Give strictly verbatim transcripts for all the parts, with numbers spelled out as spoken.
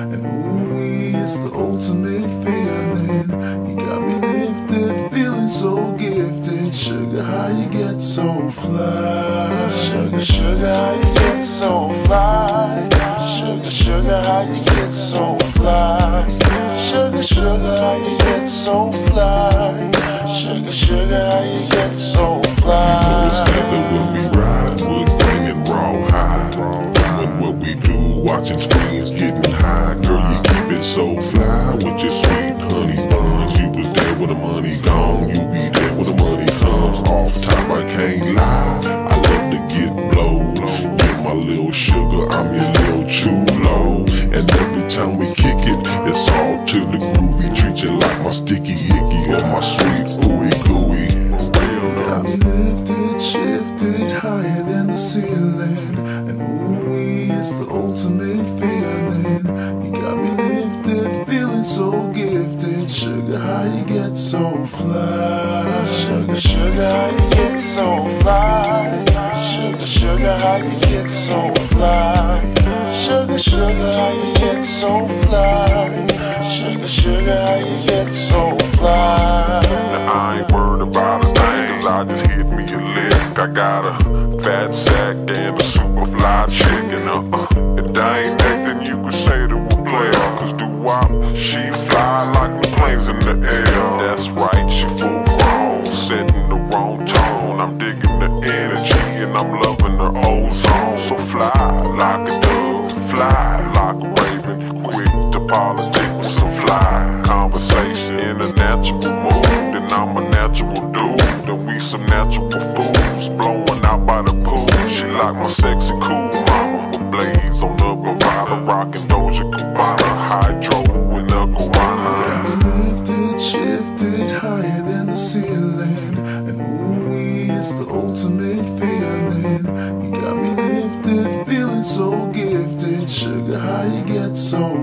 And ooey, it's the ultimate feeling. You got me lifted, feeling so gifted. Sugar, how you get so fly? Sugar, sugar, how you get so fly? Sugar, sugar, how you get so fly? Sugar, sugar, how you get so fly? Sugar, sugar, how you get so fly? You know it's together when we ride, wood banging raw high. Doing what we do, watching screens, getting high. Girl, you keep it so fly with your sweet honey buns. You was there when the money gone, you be there when the money comes. Off top, I can't lie, I love to get blowed. You're my little sugar, I'm your little chulo. And every time we kick it, it's all to the groovy. Treat you like my sticky ickey or my sweet ooey gooey. Got me lifted, shifted higher than the ceiling. And ooey, it's the ultimate feeling. You got me lifted, feeling so gifted. Sugar, how you get so fly? Sugar, sugar, how you get so fly? Sugar, sugar, how you get so fly? Sugar, sugar, how you get so fly? Sugar, sugar, how you get so fly? Now I ain't worried about a thing, cause I just hit me a lick. I got a fat sack and a super fly chick. And uh-uh, if that ain't nothing you could say to a player. Cause doo-wop, she fly like the planes in the air. That's right, she full grown, setting the wrong tone. I'm digging the energy and I'm loving the ozone. So fly like a dove, fly like a raven. Quick to politic with some fly conversation. In a natural mood, then I'm a natural dude. Then we some natural fools, blowing out by the pool. She like my sexy cool mama, with blades on the bravado, rockin' Doja Cubana, hydro in the guana. Lifted, shifted higher than the ceiling. And ooey, it's the ultimate feeling. You got me lifted, feeling so gifted. Sugar, how you get so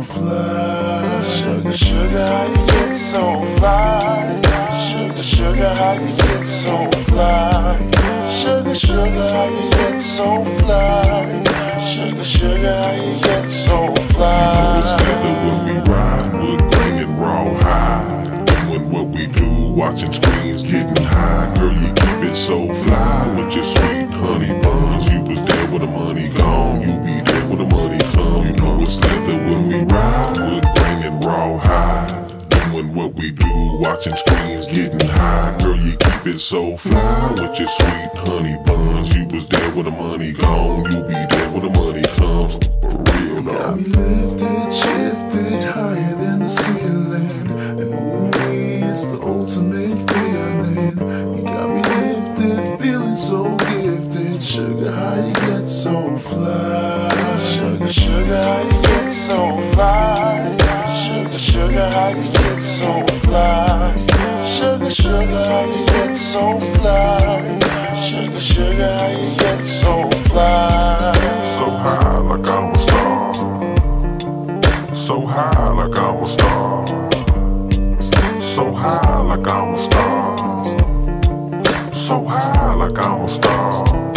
fly? Sugar, sugar, how you get so fly? Sugar, sugar, how you get so fly? Sugar, sugar, how you get so fly? Sugar, sugar, how you get so fly? You know it's together when we ride, wood banging raw high. Doing what we do, watching screens, getting high. Girl, you keep it so fly with your sweet honey buns. You was there when the money gone, you be there when the money come. You know it's together when we ride, wood banging raw high. Doing what we do, watching screens, getting high. Girl, you keep it so fly with your sweet honey buns. You was there when the money gone, you be there when the money comes. For real though. Got me lifted, shifted higher than the ceiling. And ooey, it's the ultimate feeling. You got me lifted, feeling so gifted. Sugar, how you get so fly? Sugar, sugar, how you get so fly? Sugar, sugar, how you get so fly? Sugar, sugar, how you get so fly? Sugar, sugar, how you get so fly? So high like I'm a star. So high like I'm a star. So high like I'm a star. So high like I'm a star.